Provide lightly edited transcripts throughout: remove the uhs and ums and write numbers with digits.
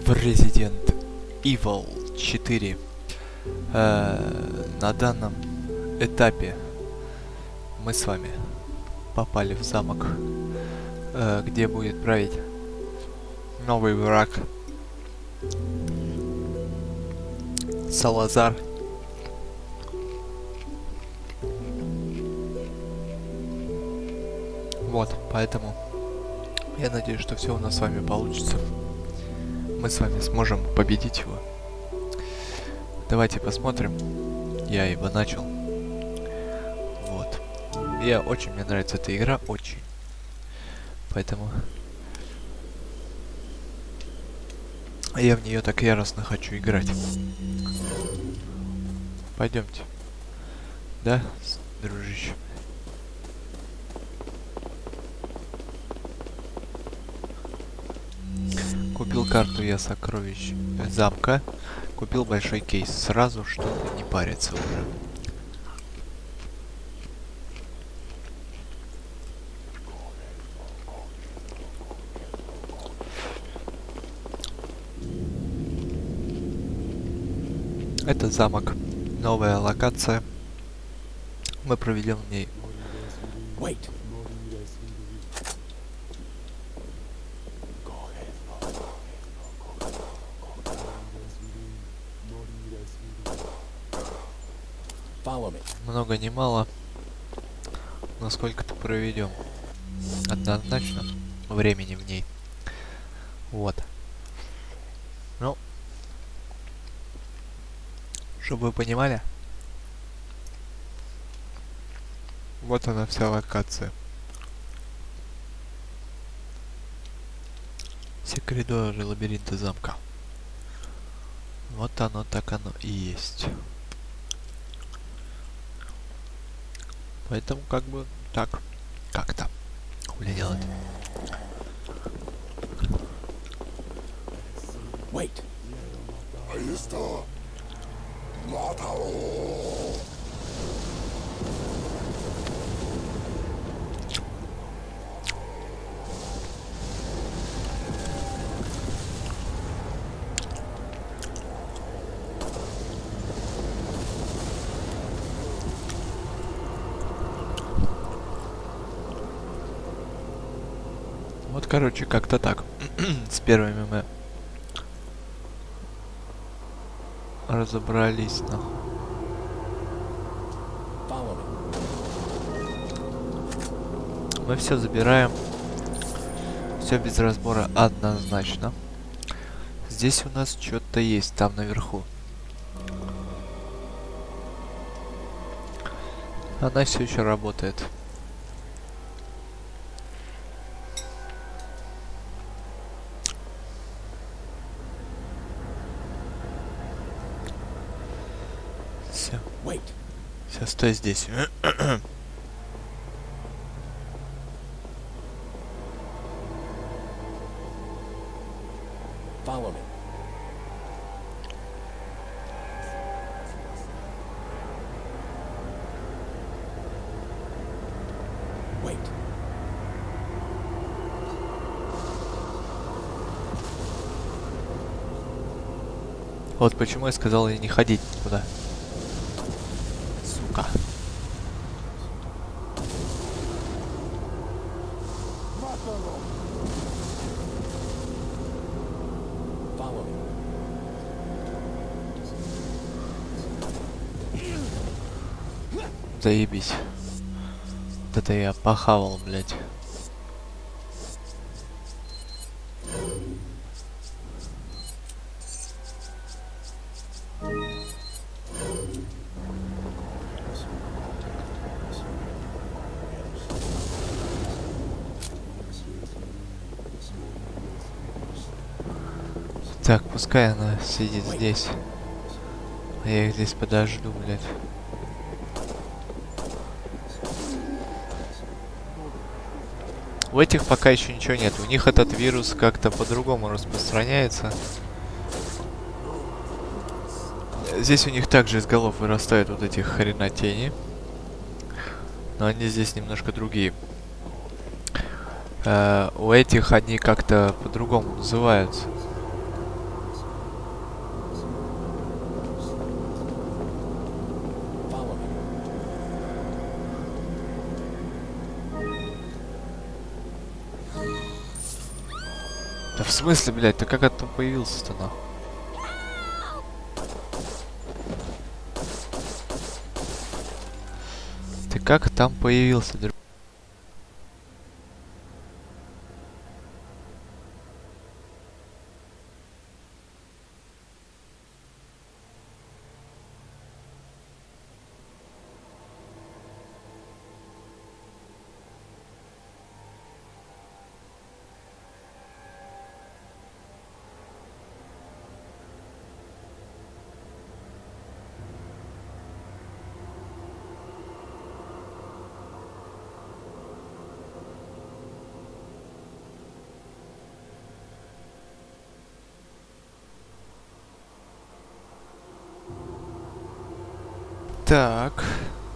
в Resident Evil 4. На данном этапе мы с вами попали в замок, где будет править новый враг Салазар. Вот, поэтому я надеюсь, что все у нас с вами получится. Мы с вами сможем победить его. Давайте посмотрим. Я его начал. Вот. Мне нравится эта игра, очень. Поэтому я в нее так яростно хочу играть. Пойдемте. Да, дружище? Купил карту я сокровищ замка. Купил большой кейс. Сразу, чтобы не париться уже. Это замок. Новая локация. Мы проведем в ней. Много не мало, но сколько-то проведем. Однозначно времени в ней. Вот. Ну, чтобы вы понимали, вот она вся локация. Все коридоры лабиринта замка. Вот оно, так оно и есть. Поэтому как бы так, как-то. Хули делать. Wait. Вот, короче, как-то так. С первыми мы разобрались, нахуй. Мы все забираем. Все без разбора однозначно. Здесь у нас что-то есть там наверху. Она все еще работает. Все. Все, стой здесь. Follow me. Wait. Вот почему я сказал ей не ходить никуда. Сука. Follow me. Заебись. Вот это я похавал, блядь. Так, пускай она сидит здесь. А я их здесь подожду, блядь. У этих пока еще ничего нет. У них этот вирус как-то по-другому распространяется. Здесь у них также из голов вырастают вот эти хренотени. Но они здесь немножко другие. У этих они как-то по-другому называются. В смысле, блядь, ты как оттуда появился-то, нахуй? Ты как там появился, друг? Так.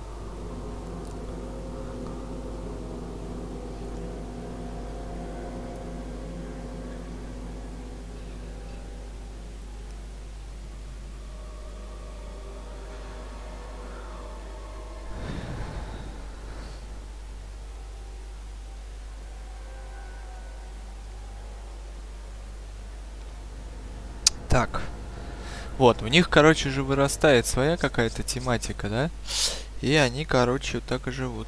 Так. Вот, у них, короче же, вырастает своя какая-то тематика, да? И они, короче, вот так и живут.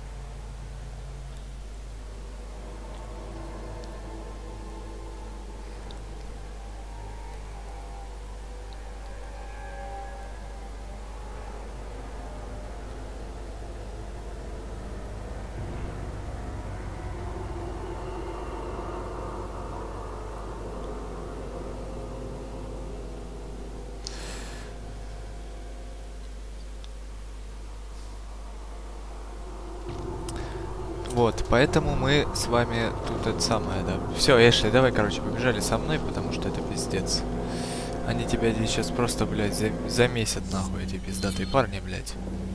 Вот, поэтому мы с вами тут это самое, да. Все, Эшли, давай, короче, побежали со мной, потому что это пиздец. Они тебя здесь сейчас просто, блядь, замесят нахуй, эти пиздатые парни, блядь.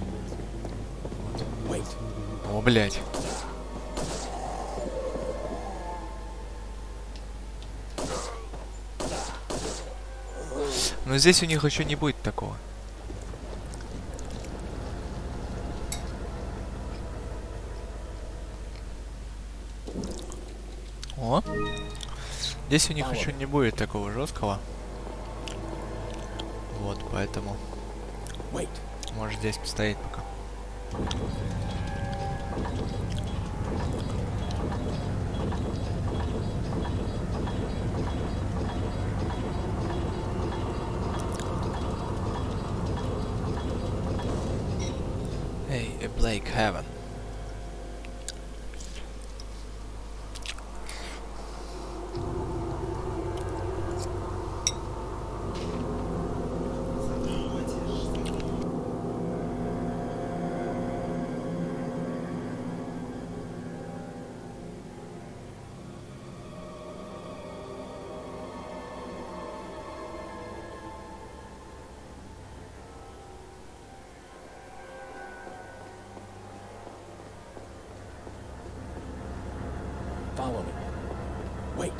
Вот. О, блядь. Но здесь у них еще не будет такого. О! Здесь у них еще не будет такого жесткого. Вот, поэтому... Может здесь постоять пока. Hey, a Blake Heaven. Follow me. Wait.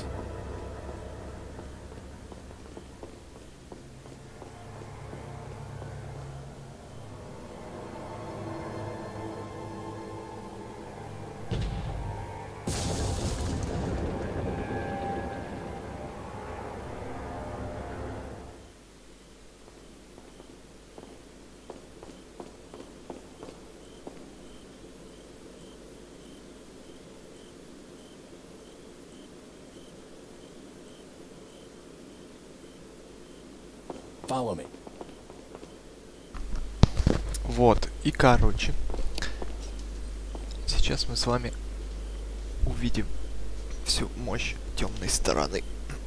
Follow me. Вот, и короче, сейчас мы с вами увидим всю мощь темной стороны.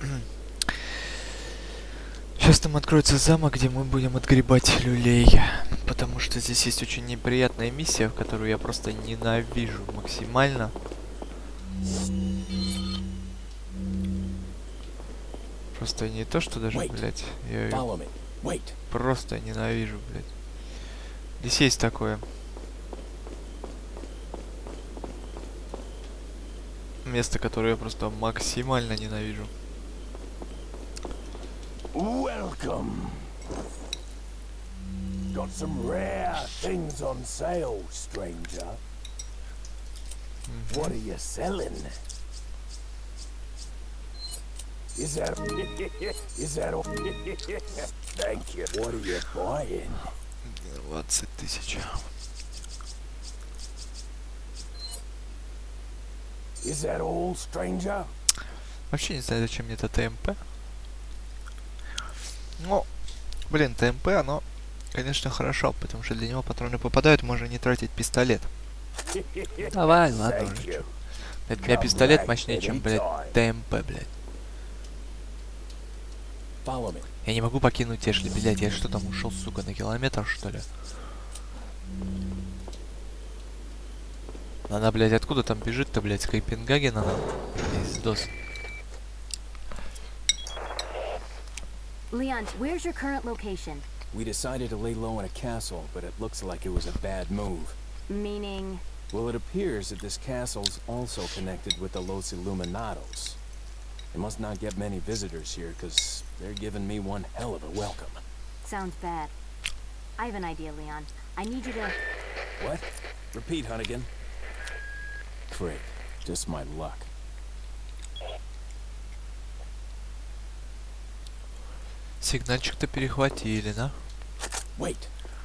Сейчас там откроется замок, где мы будем отгребать люлей. Потому что здесь есть очень неприятная миссия, в которую я просто ненавижу максимально. Просто не то, что даже, блядь, я её просто ненавижу, блядь. Здесь есть такое место, которое я просто максимально ненавижу. Welcome. Got some rare things on sale, stranger. What are you selling? Is that is that all? Thank you. What are you buying? 20 тысяч. Is that all, stranger? Вообще не знаю, зачем мне это ТМП. Ну, блин, ТМП, оно, конечно, хорошо, потому что для него патроны попадают, можно не тратить пистолет. Давай, ладно уже. Чё. Блядь, у меня пистолет мощнее, чем, блядь, ТМП, блядь. Я не могу покинуть Эшли, блядь, я что там ушел, сука, на километр, что ли? Она, блядь, откуда там бежит-то, блядь, с Копенгагена, она? Пиздос. Leon, where's your current location? We decided to lay low in a castle, but it looks like it was a bad move. Meaning? Well, it appears that this castle's also connected with the Los Illuminados. They must not get many visitors here, because they're giving me one hell of a welcome. Sounds bad. I have an idea, Leon. I need you to... What? Repeat, Hunnigan. Great. Just my luck. Сигнальчик-то перехватили, да? Wait.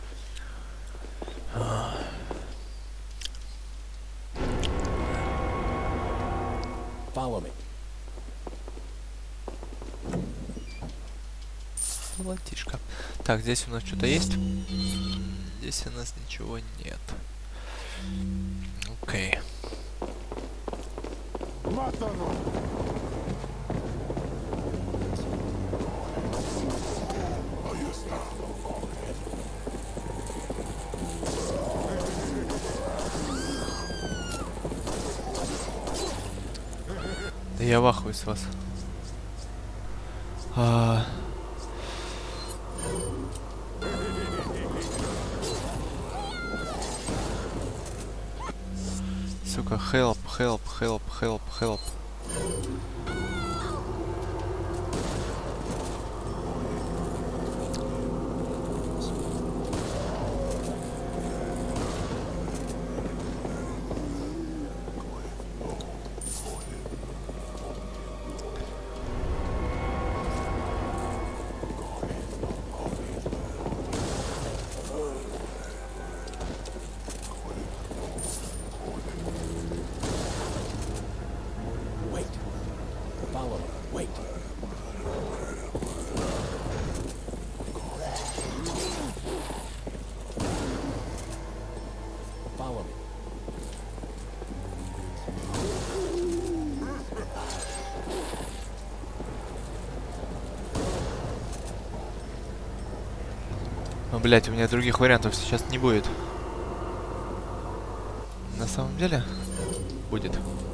Follow me. Золотишко. Так, здесь у нас что-то есть? Здесь у нас ничего нет. Окей. Да я в ахуе с вас. Сука, help, help, help, help, help. Ну, блять, у меня других вариантов сейчас не будет. На самом деле будет.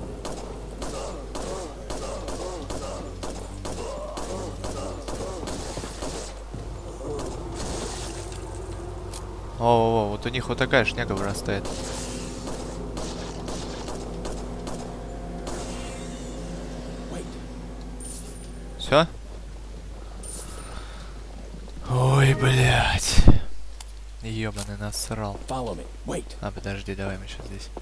О, вот у них вот такая шняга вырастает. Все? Ой, блядь. Ёбаный насрал. А, подожди, давай мы сейчас здесь.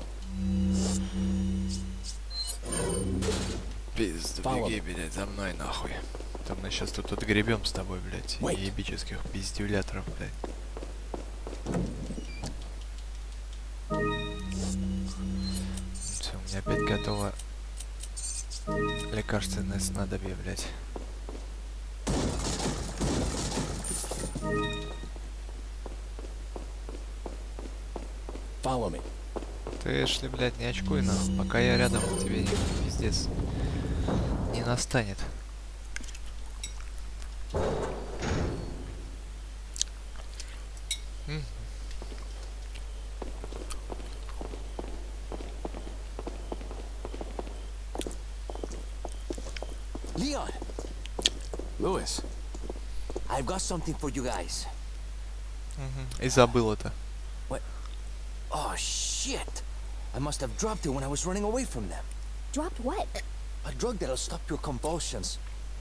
Пизду, беги, блядь, за мной нахуй. Там мы сейчас тут отгребем с тобой, блядь, ебических пиздюляторов, блядь. Все, у меня опять готово лекарственное снадобье, блядь. Ты, Эшли, блядь, не очкуй, нахуй. Пока я рядом, тебе пиздец не настанет. Leon! Lewis. I've got something for you guys. И забыл это. Oh, shit! I must have dropped it when I was running away from them. Dropped what? A drug that'll stop your convulsions.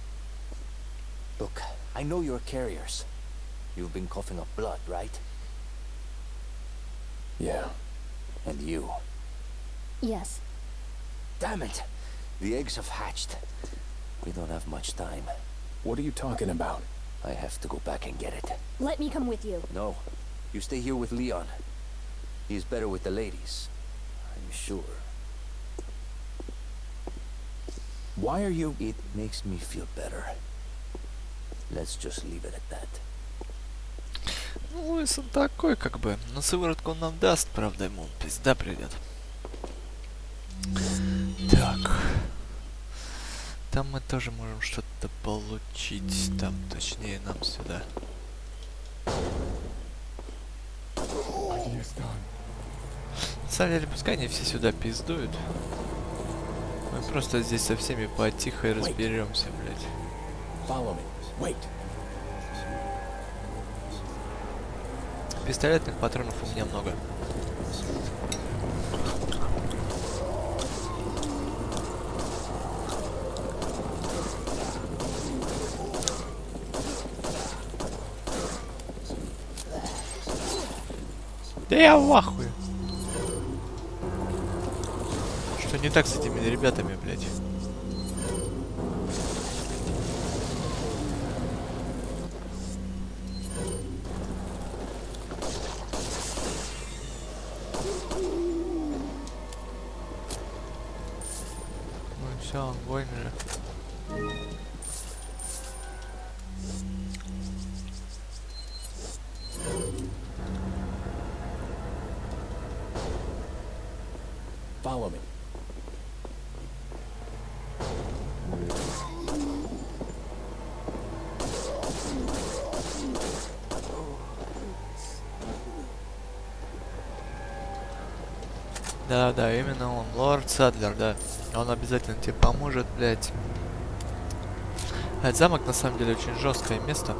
Look, I know you're carriers. You've been coughing up blood, right? Yeah. And you? Yes. Damn it! The eggs have hatched. We don't have much time. What are you talking about? I have to go back and get it. Let me come with you. No. You stay here with Leon. He's better with the ladies. I'm sure. Why are you... It makes me feel better. Let's just leave it at that. Ну, Луис он такой, как бы. Но сыворотку он нам даст, правда, ему пизда придет. Так. Там мы тоже можем что-то получить. Там, точнее, нам сюда. На самом деле, пускай они все сюда пиздуют. Мы просто здесь со всеми потихо и разберемся, блядь. Follow me. Wait. Пистолетных патронов у меня много. Да я в ахуе. Что не так с этими ребятами, блядь? Ну все, огонь же. Follow me. Да, именно он, лорд Садлер, да. Он обязательно тебе поможет, блядь. Этот замок на самом деле очень жесткое место.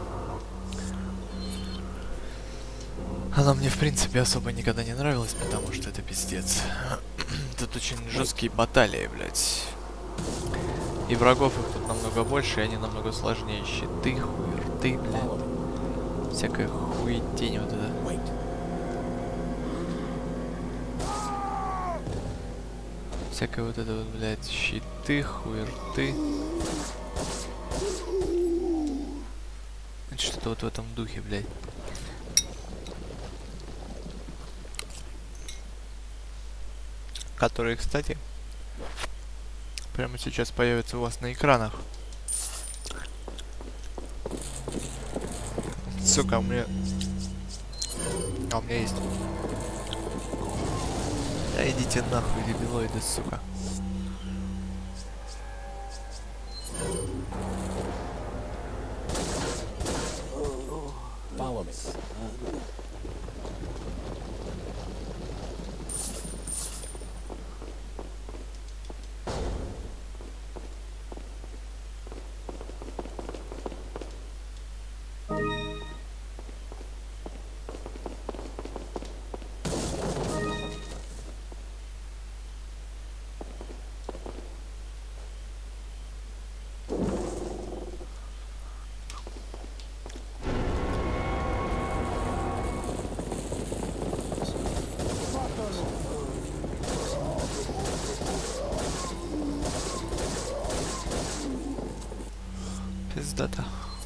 Оно мне в принципе особо никогда не нравилось, потому что это пиздец. Тут очень жесткие баталии, блядь. И врагов их тут намного больше, и они намного сложнее. Щиты, хуерты, блядь. Всякая хуетень вот это. Всякое вот это вот, блядь, щиты, хуерты. Что-то вот в этом духе, блядь. Которые, кстати, прямо сейчас появятся у вас на экранах. Сука, у меня... А, у меня есть. Да идите нахуй, дебилоиды, сука. Follow me. Пиздата.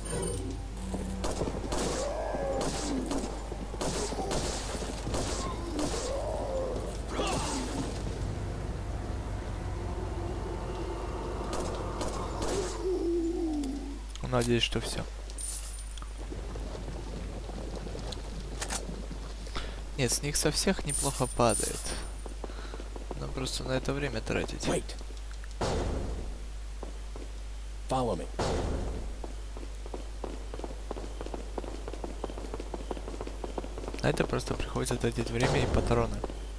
Надеюсь, что все. Нет, с них со всех неплохо падает. Но просто на это время тратить. Wait. Follow me. На это просто приходится тратить время и патроны.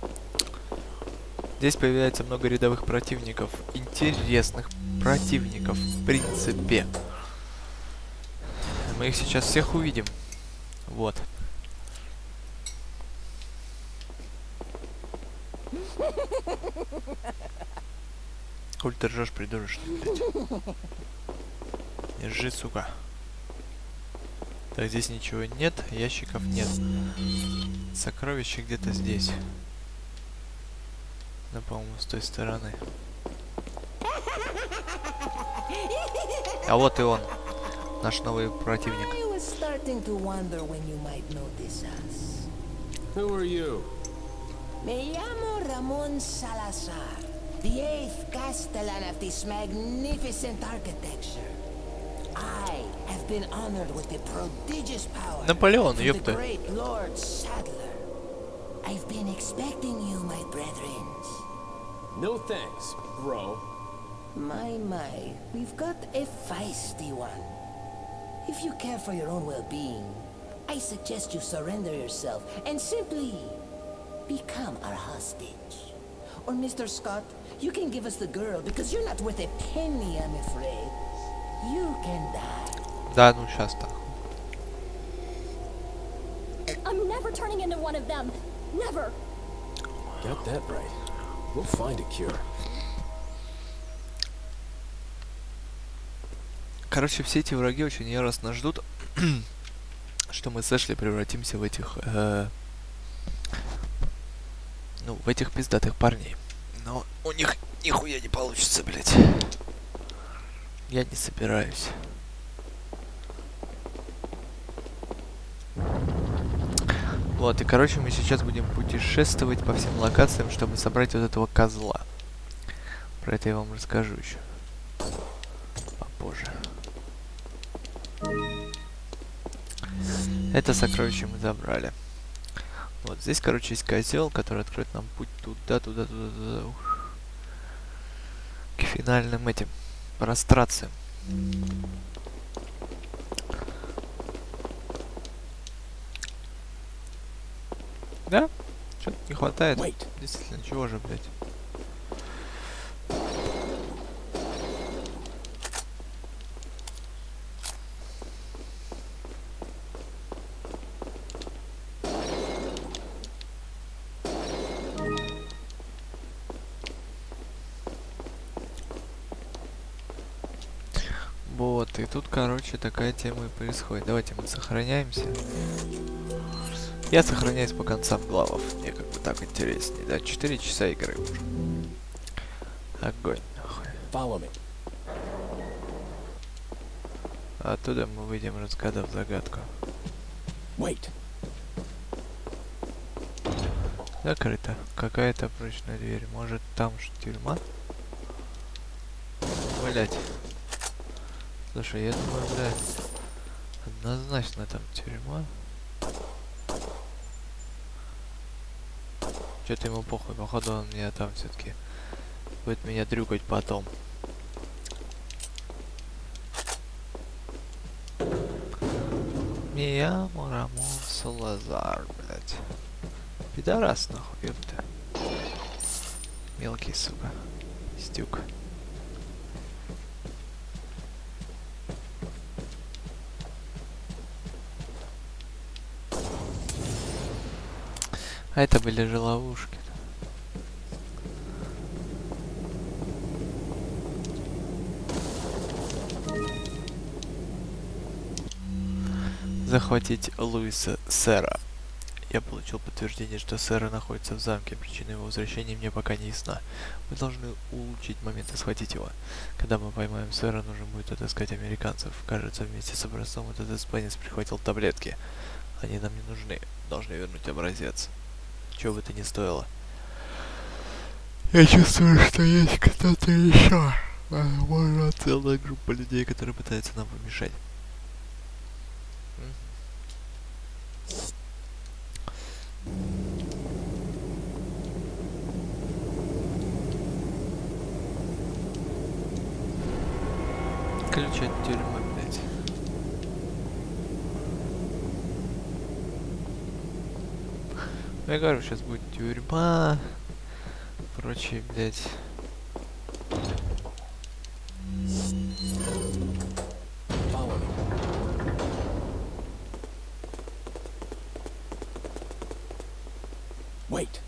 Здесь появляется много рядовых противников. Интересных противников, в принципе. Мы их сейчас всех увидим. Вот. Коль ты ржешь, придурочный, блядь. Держи, сука. Так, здесь ничего нет, ящиков нет. Сокровище где-то здесь. Да, по-моему, с той стороны. А вот и он, наш новый противник. I was starting to wonder when you might notice us. Who are you? Me llamo Ramon Salazar, the 8th Castellan of this magnificent architecture. I have been honored with the prodigious power Наполеон, of the ёпта. great Lord Sadler. I've been expecting you, my brethren. No thanks, bro. My, we've got a feisty one. If you care for your own well-being, I suggest you surrender yourself and simply become our hostage. Or Mr. Scott, you can give us the girl because you're not worth a penny, I'm afraid. You can die. Да, ну сейчас так. I'm never turning into one of them. Never. Got that right. We'll find a cure. Короче, все эти враги очень яростно ждут, что мы с Эшли превратимся в этих, ну, в этих пиздатых парней. Но у них нихуя не получится, блядь. Я не собираюсь. Вот, и короче, мы сейчас будем путешествовать по всем локациям, чтобы собрать вот этого козла. Про это я вам расскажу еще попозже. Это сокровище мы забрали. Вот здесь, короче, есть козел, который откроет нам путь туда. Ух. К финальным этим прострациям. Да? Что-то не хватает. Действительно, чего же, блядь? Вот, и тут, короче, такая тема и происходит. Давайте мы сохраняемся. Я сохраняюсь по концам главов. Мне как бы так интереснее. Да, 4 часа игры уже. Огонь, нахуй. Follow me. Оттуда мы выйдем, разгадав загадку. Wait. Закрыто. Какая-то прочная дверь. Может, там тюрьма? Блять. Слушай, я думаю, блядь, однозначно там тюрьма. Что-то ему похуй, походу он меня там все-таки будет меня дрюкать потом. Я Рамон Салазар, блядь. Пидорас, нахуй, ёпта. Мелкий, сука. Стюк. А это были же ловушки. Захватить Луиса Сэра. Я получил подтверждение, что Сэра находится в замке. Причина его возвращения мне пока не ясна. Мы должны улучшить момент и схватить его. Когда мы поймаем Сэра, нужно будет отыскать американцев. Кажется, вместе с образцом этот испанец прихватил таблетки. Они нам не нужны. Должны вернуть образец. Чего бы это ни стоило. Я чувствую, что есть кто-то еще. Возможно, целая группа людей, которые пытаются нам помешать. Ключ от тюрьмы, блядь. Я говорю, сейчас будет тюрьма. Прочее, блядь. Wait.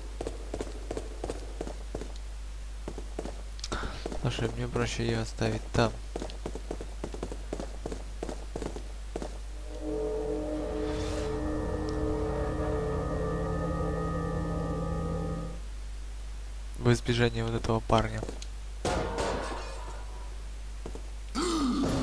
Слушай, мне проще ее оставить там. В избежание вот этого парня.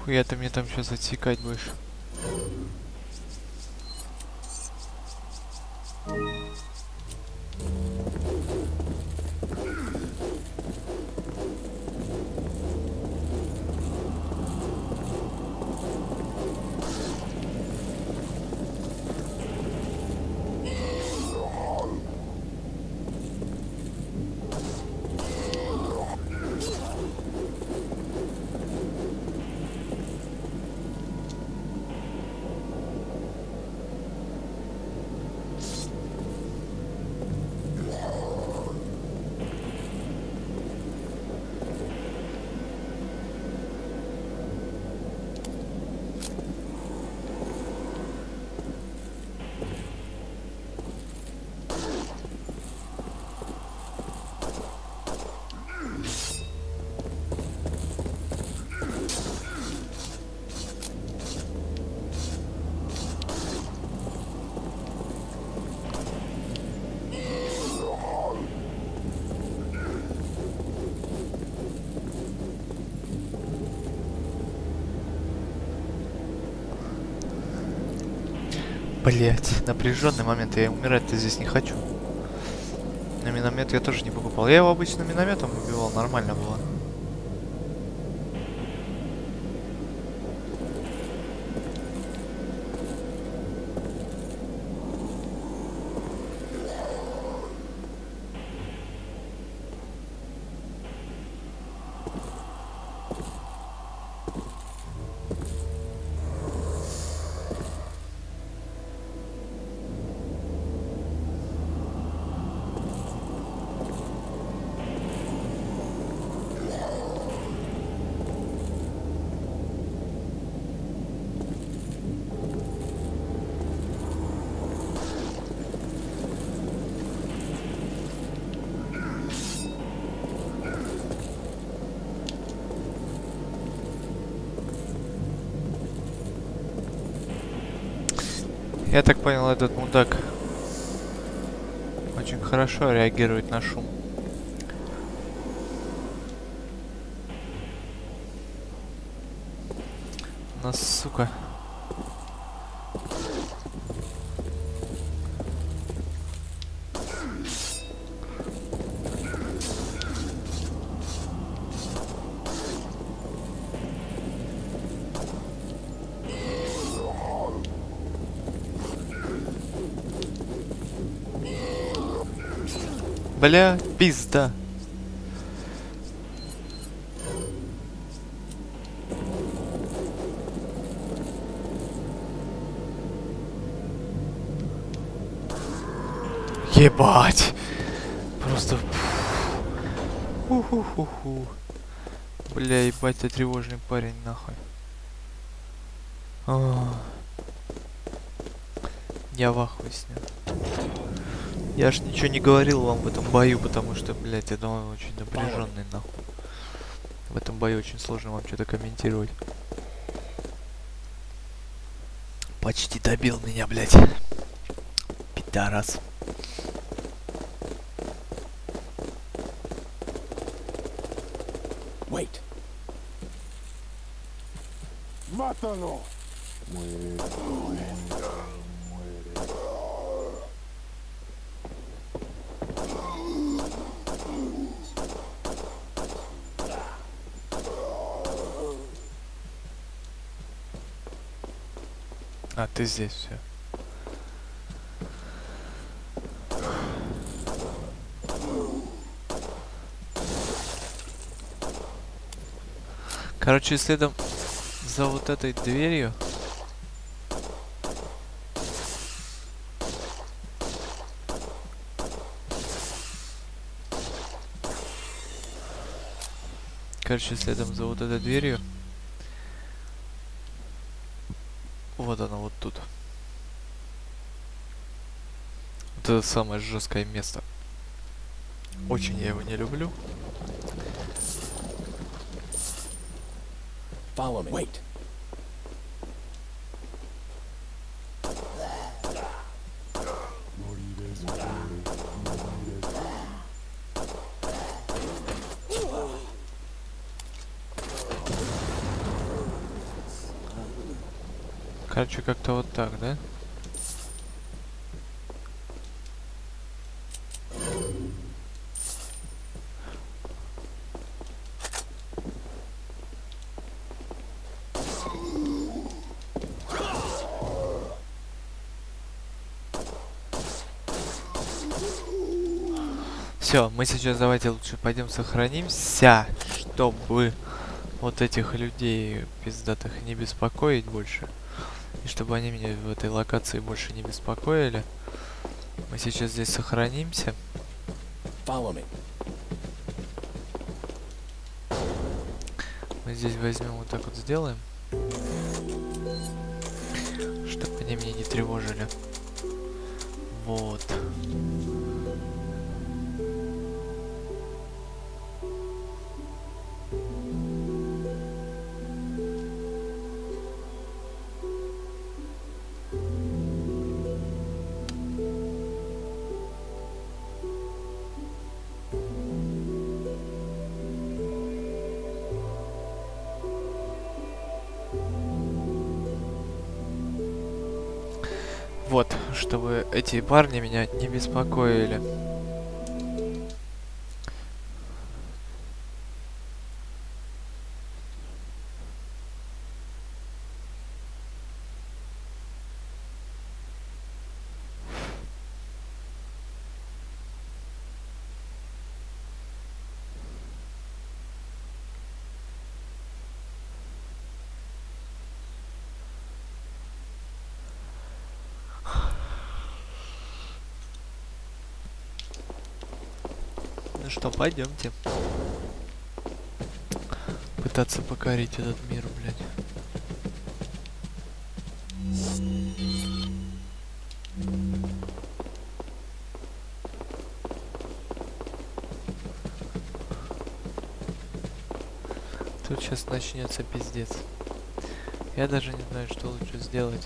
Хуя ты мне там сейчас отсекать будешь? Блять, напряженный момент, я умирать-то здесь не хочу. На миномет я тоже не покупал. Я его обычно минометом убивал, нормально было. Я так понял, этот мудак очень хорошо реагирует на шум. Но, сука. Бля, пизда. Ебать. Просто... Ху-ху-ху-ху. Бля, ебать, ты тревожный парень, нахуй. Я в ахуе с ним. Я ж ничего не говорил вам в этом бою, потому что, блядь, я думаю, очень напряженный, нахуй. В этом бою очень сложно вам что-то комментировать. Почти добил меня, блядь. Пидорас. Wait. Mátalo. А, ты здесь, все. Короче, следом за вот этой дверью. Короче, следом за вот этой дверью. Вот она, вот тут. Вот это самое жесткое место. Очень я его не люблю. Follow me. Wait. Короче, как-то вот так, да? Все, мы сейчас давайте лучше пойдем сохранимся, чтобы вот этих людей пиздатых не беспокоить больше. И чтобы они меня в этой локации больше не беспокоили. Мы сейчас здесь сохранимся. Follow me. Мы здесь возьмем вот так вот сделаем. Чтобы они меня не тревожили. Вот. Вот, чтобы эти парни меня не беспокоили. Ну что, пойдемте. Пытаться покорить этот мир, блядь. Тут сейчас начнется пиздец. Я даже не знаю, что лучше сделать.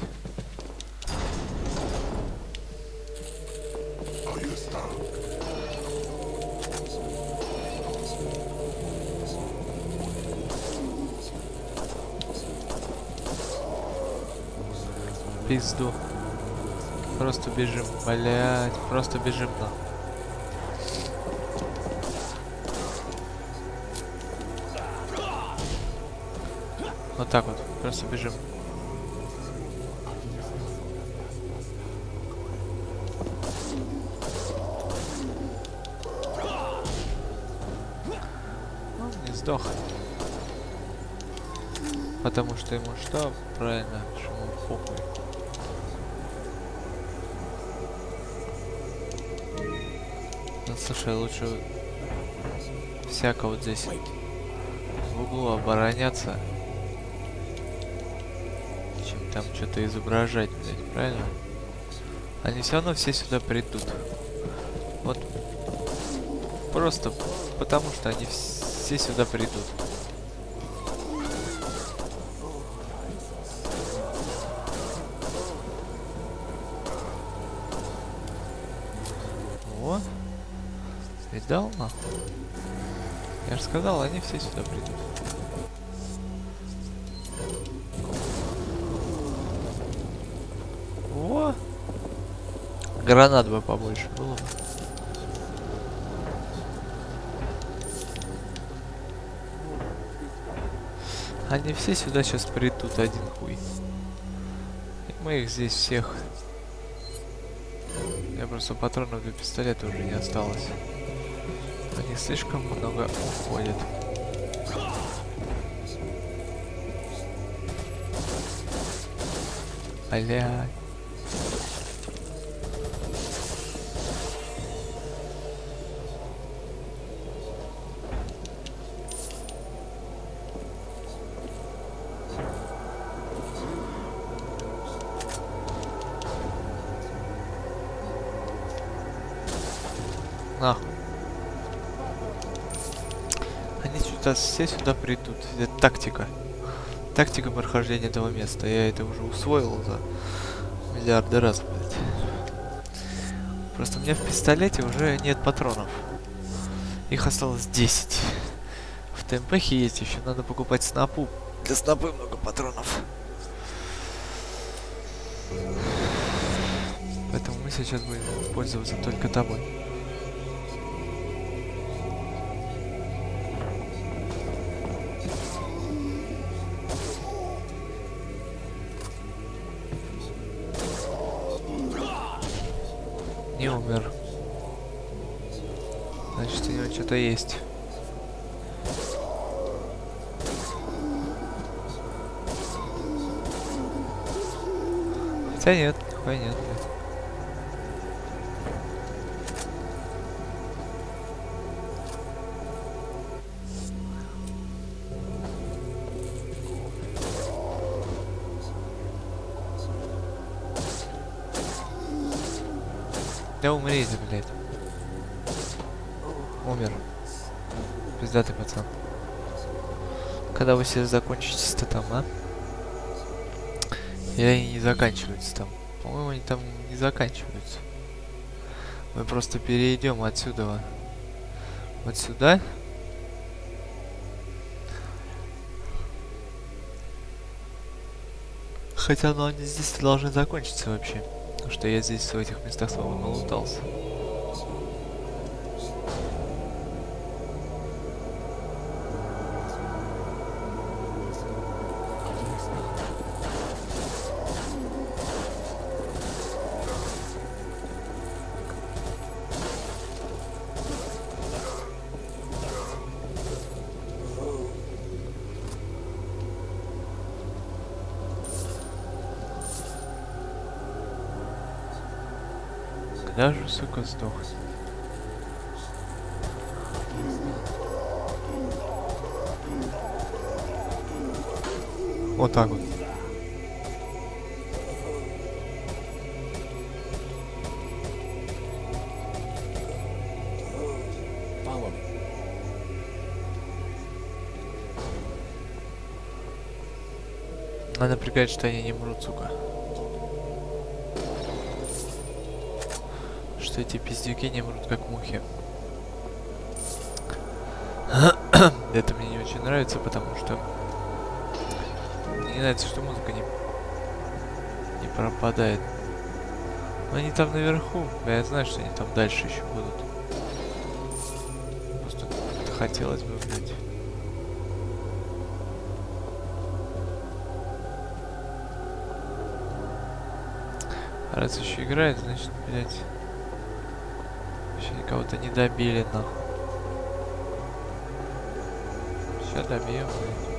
Пизду. Просто бежим, блять, просто бежим на. Вот так вот, просто бежим. Он не сдох. Потому что ему что? Правильно, что ему похуй. Ну, слушай, лучше всяко вот здесь в углу обороняться, чем там что-то изображать, блядь, правильно? Они все равно все сюда придут. Вот просто потому что они все сюда придут. О, видал, нахуй? Я же сказал, они все сюда придут. О! Гранат бы побольше было бы. Они все сюда сейчас придут, один хуй. И мы их здесь всех. Я просто патронов для пистолета уже не осталось. Они слишком много уходят. Аля. Нахуй. Они сюда, все сюда придут. Это тактика. Тактика прохождения этого места. Я это уже усвоил за миллиарды раз, блядь. Просто у меня в пистолете уже нет патронов. Их осталось 10. В ТМПхе есть еще. Надо покупать снапу. Для снапы много патронов. Поэтому мы сейчас будем пользоваться только тобой. Не умер. Значит, у него что-то есть. Хотя нет, нихуя нет. Да умри ты, блядь. Умер. Пиздатый пацан. Когда вы все закончитесь-то там, а? Или они не заканчиваются там? По-моему, они там не заканчиваются. Мы просто перейдем отсюда вот сюда. Хотя, ну, они здесь должны закончиться вообще. Потому что я здесь в этих местах свободно лутался. Когда же, сука, сдох? Вот так вот. Follow me. Надо напрягать, что они не мрут, сука. Что эти пиздюки не мрут, как мухи. Это мне не очень нравится, потому что... Мне не нравится, что музыка не пропадает. Но они там наверху. Я знаю, что они там дальше еще будут. Просто хотелось бы, блядь. Раз еще играет, значит, блядь. Еще никого-то не добили, нахуй. Сейчас добьем, блядь.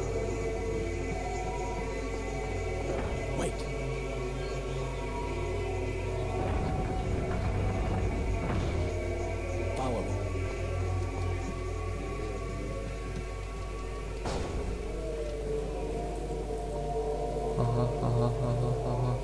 Wait. Follow me. Ага, ага, ага, ага.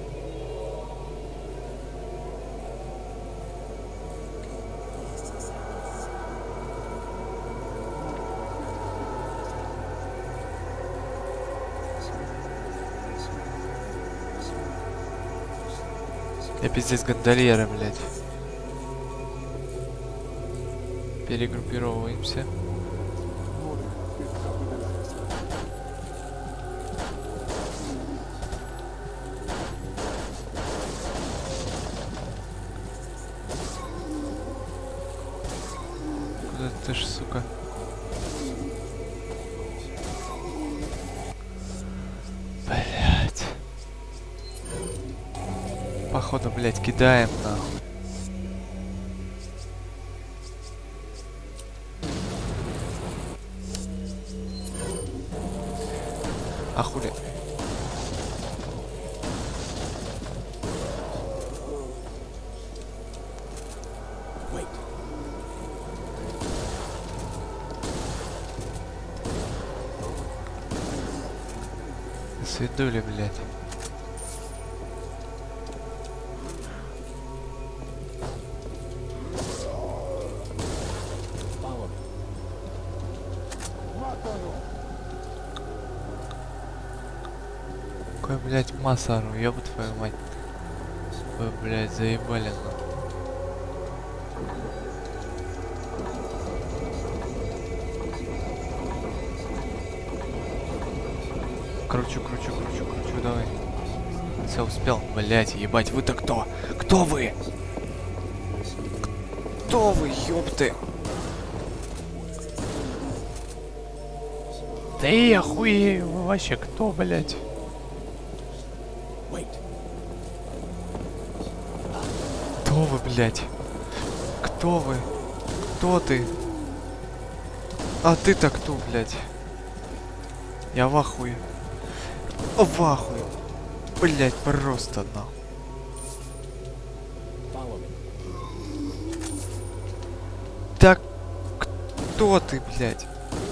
Я пиздец гондольеры, блядь. Перегруппировываемся. Куда ты ж, сука? Блядь. Походу, блядь, кидаем нахуй. А хули? Wait. Свидули, блядь. Follow me. Какой, блядь, Масару, ёб твою мать. Вы, блядь, заебали, нахуй. Кручу, давай. Все, успел. Блять, ебать, вы-то кто? Кто вы? Кто вы, ёпты? Да и охуею, вы вообще кто, блять? Кто вы, блять? Кто вы? Кто ты? А ты-то кто, блять? Я в ахуе. В ахуе. Блять, просто нахуй. Так кто ты, блять?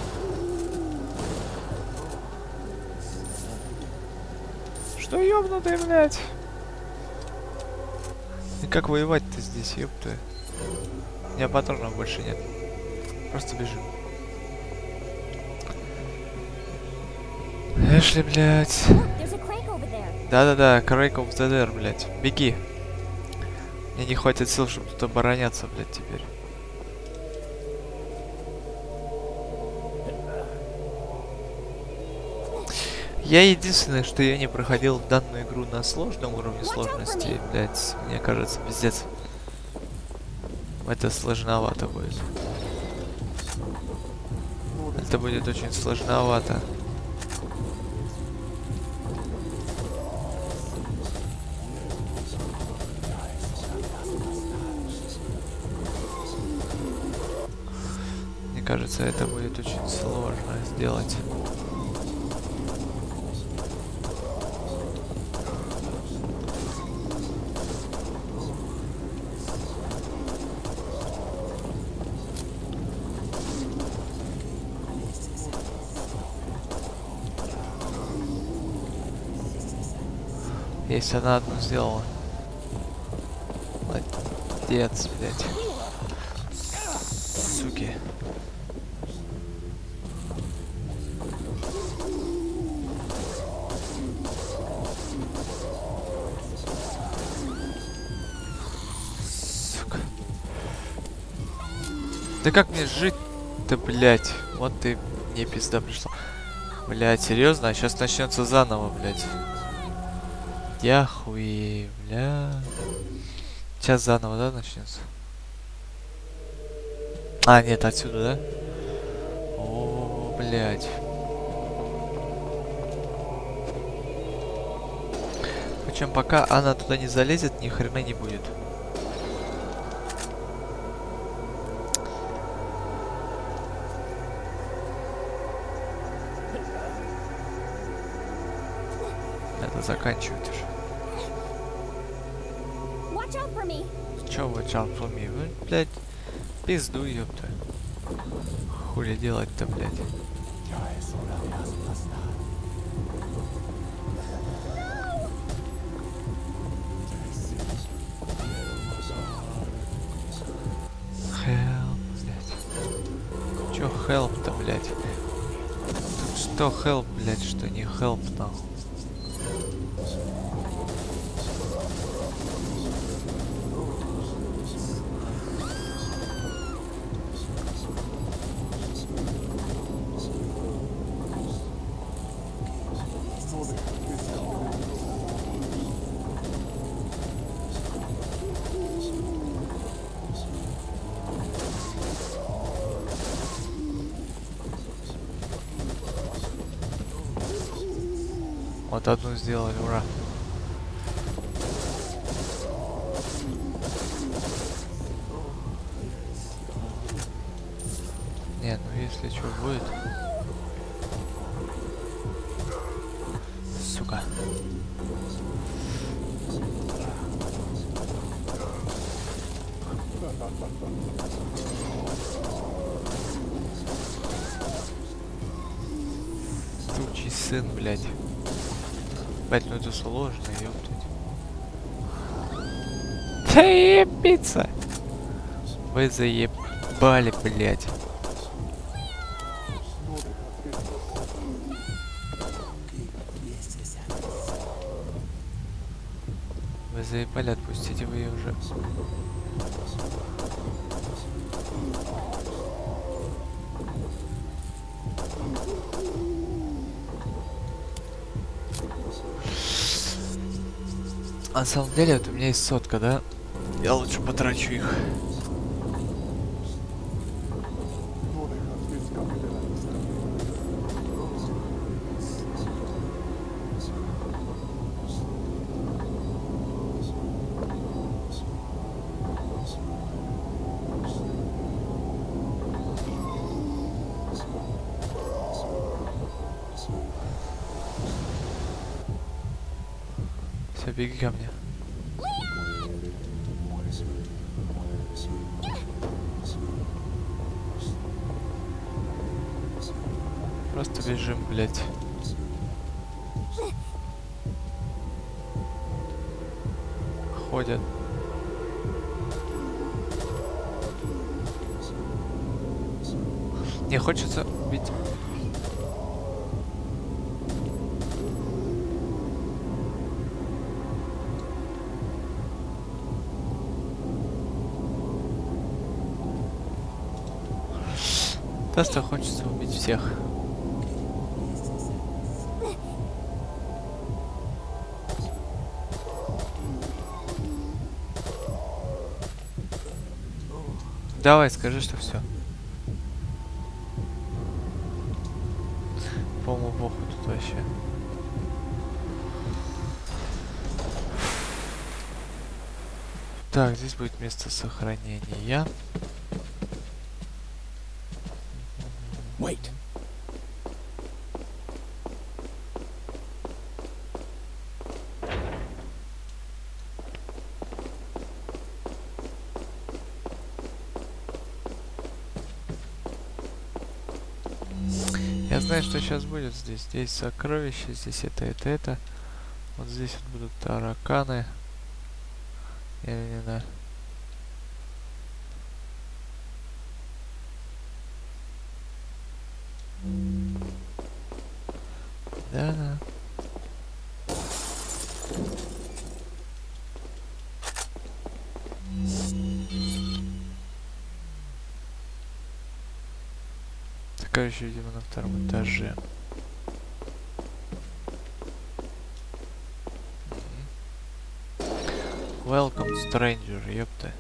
Что ёбнутый, блять? И как воевать-то здесь, ёпта? У меня патронов больше нет. Просто бежим. Эшли, блять. Да-да-да, Craig of the Dead, блять. Беги. Мне не хватит сил, чтобы тут обороняться, блять, теперь. Я единственное, что я не проходил данную игру на сложном уровне сложности, блять, мне кажется, пиздец. Это сложновато будет. Это будет очень сложновато. Мне кажется, это будет очень сложно сделать. Если она одну сделала. Молодец, блядь. Суки. Сука. Да как мне жить-то, блядь? Вот ты мне пизда пришла. Блядь, серьезно? А сейчас начнется заново, блядь. Я хуею, бля. Сейчас заново, да, начнется? А, нет, отсюда, да? О, блядь. Причем пока она туда не залезет, ни хрена не будет. Надо заканчивать уже. Чё watch out for me? Вы, блядь, пизду, ёпта. Хули делать-то, блядь? Help, блядь. Чё help-то, блядь? Тут что help, блядь, что не help, нахуй? Вот одну сделали, ура. Не, ну если что будет. Сука. Сучий сын, блядь. Блять, ну это сложно, ёптать. Да ебиться! Вы заебали, блядь. Вы заебали, отпустите вы ее уже. А на самом деле, вот у меня есть 100, да? Я лучше потрачу их. Все, беги ко мне. Просто бежим, блядь. Ходят. Не хочется убить. Просто хочется убить всех. Давай, скажи, что все. По-моему, похуй тут вообще. Так, здесь будет место сохранения. Wait. Я знаю, что сейчас будет здесь. Здесь сокровища, здесь это. Вот здесь вот будут тараканы. Или не знаю. Да. Сокровище, видимо, на втором этаже. Welcome, stranger, ёпта.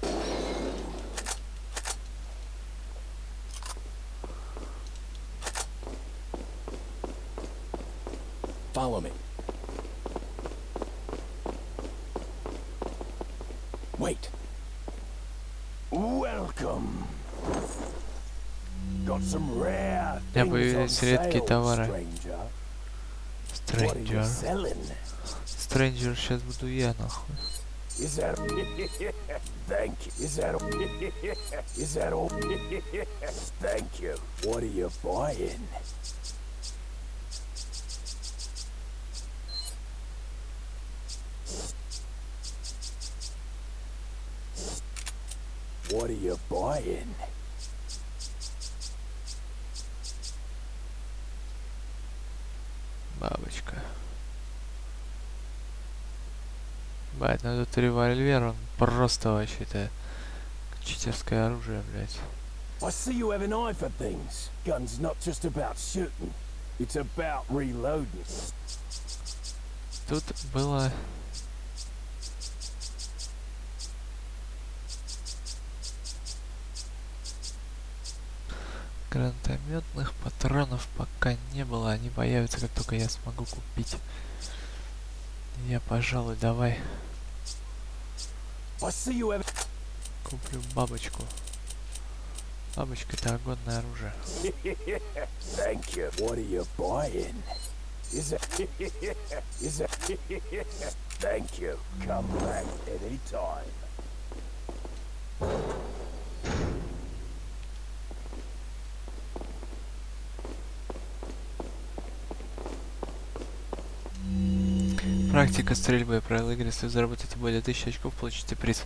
Follow me. Wait. Welcome. Got some rare Я things on появились редкие sale, товары. stranger. What are you Stranger. selling? Stranger сейчас буду я, нахуй. Is that thank you. Is that is that all? Thank you. What are you buying? What are you buying? Бабочка. Бать, ну тут револьвер, он просто вообще-то читерское оружие, блядь. I see you have an eye for things. Gun's not just about shooting. It's about reloading. Тут было... Гранатометных патронов пока не было. Они появятся, как только я смогу купить. Я, пожалуй, давай I see you have куплю бабочку. Бабочка — это огонное оружие. Thank you. What are you buying? Is that Thank you. Come back anytime. Практика стрельбы. Правила игры. Если вы заработаете более 1000 очков, получите приз.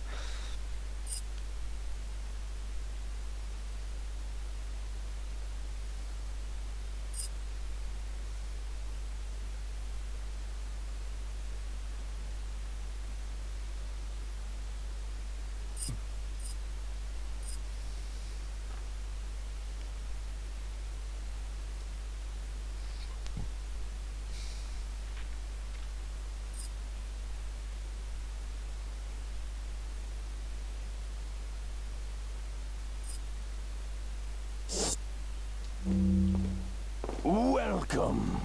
Welcome.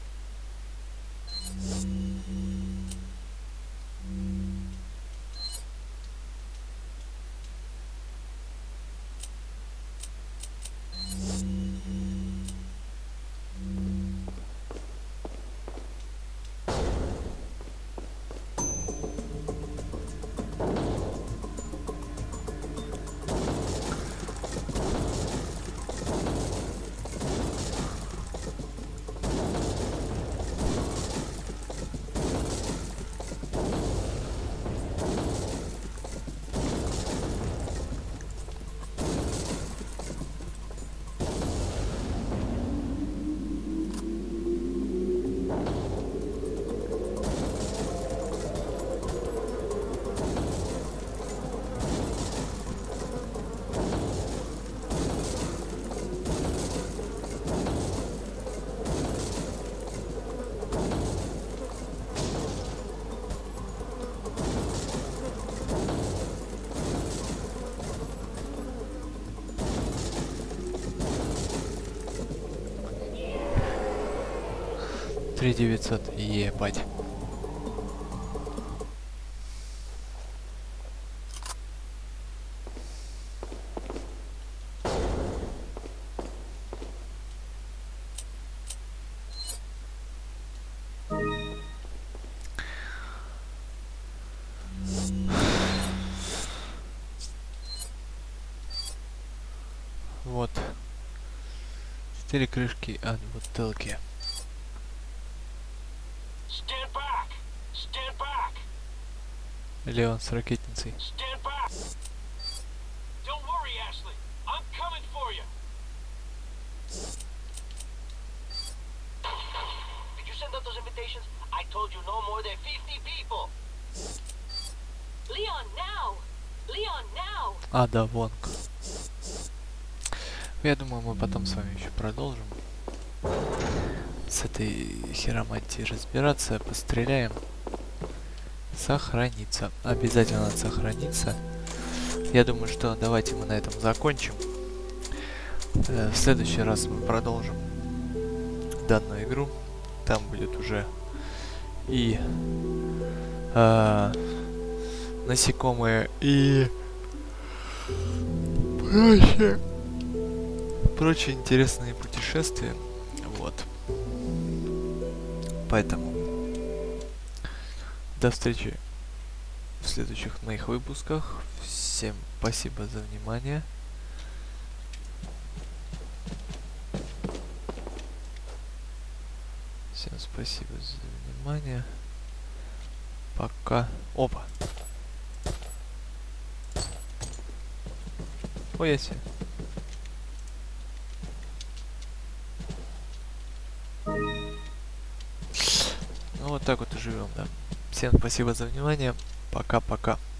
$3900, ебать. Вот 4 крышки от бутылки. Леон с ракетницей. А, да, вон. Я думаю, мы потом с вами еще продолжим с этой хиромантией разбираться, постреляем. Сохраниться. Обязательно надо сохраниться. Я думаю, что давайте мы на этом закончим. В следующий раз мы продолжим данную игру. Там будет уже и насекомые, и прочие интересные путешествия. Вот. Поэтому до встречи в следующих моих выпусках. Всем спасибо за внимание. Всем спасибо за внимание. Пока. Опа. Ой, я себе. Ну вот так вот и живем, да. Всем спасибо за внимание. Пока-пока.